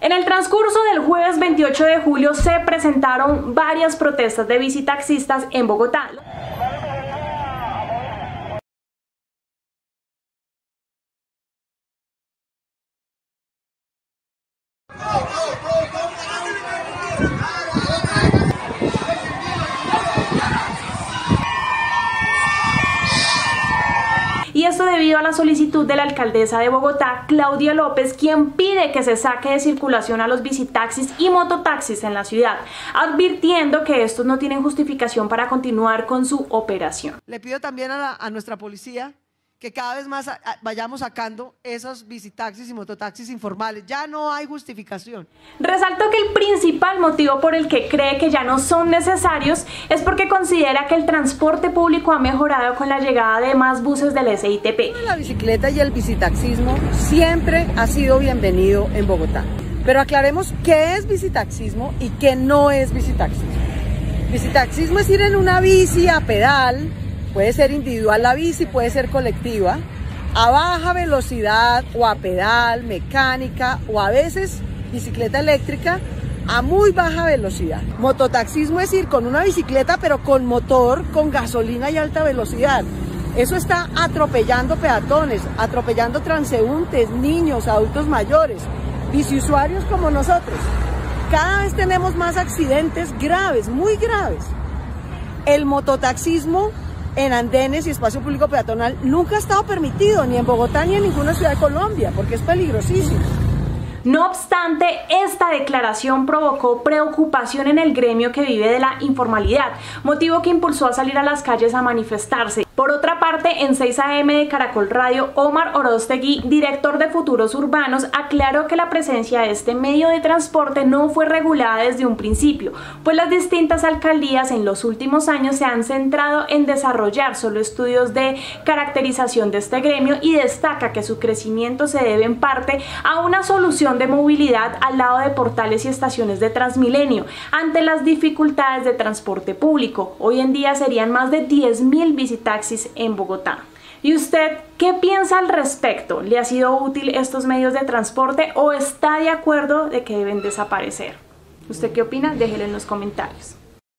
En el transcurso del jueves 28 de julio se presentaron varias protestas de bicitaxistas en Bogotá. Y esto debido a la solicitud de la alcaldesa de Bogotá, Claudia López, quien pide que se saque de circulación a los bicitaxis y mototaxis en la ciudad, advirtiendo que estos no tienen justificación para continuar con su operación. Le pido también a nuestra policía que cada vez más vayamos sacando esos bicitaxis y mototaxis informales. Ya no hay justificación. Resaltó que el principal motivo por el que cree que ya no son necesarios es porque considera que el transporte público ha mejorado con la llegada de más buses del SITP. La bicicleta y el bicitaxismo siempre ha sido bienvenido en Bogotá. Pero aclaremos qué es bicitaxismo y qué no es bicitaxismo. Bicitaxismo es ir en una bici a pedal. Puede ser individual la bici, puede ser colectiva, a baja velocidad o a pedal, mecánica o a veces bicicleta eléctrica a muy baja velocidad. Mototaxismo es ir con una bicicleta pero con motor, con gasolina y alta velocidad. Eso está atropellando peatones, atropellando transeúntes, niños, adultos mayores, biciusuarios como nosotros. Cada vez tenemos más accidentes graves, muy graves. El mototaxismo en andenes y espacio público peatonal nunca ha estado permitido, ni en Bogotá ni en ninguna ciudad de Colombia, porque es peligrosísimo. No obstante, esta declaración provocó preocupación en el gremio que vive de la informalidad, motivo que impulsó a salir a las calles a manifestarse. Por otra parte, en 6 AM de Caracol Radio, Omar Oroztegui, director de Futuros Urbanos, aclaró que la presencia de este medio de transporte no fue regulada desde un principio, pues las distintas alcaldías en los últimos años se han centrado en desarrollar solo estudios de caracterización de este gremio y destaca que su crecimiento se debe en parte a una solución de movilidad al lado de portales y estaciones de Transmilenio ante las dificultades de transporte público. Hoy en día serían más de 10.000 bicitaxis en Bogotá. ¿Y usted qué piensa al respecto? ¿Le ha sido útil estos medios de transporte o está de acuerdo de que deben desaparecer? ¿Usted qué opina? Déjelo en los comentarios.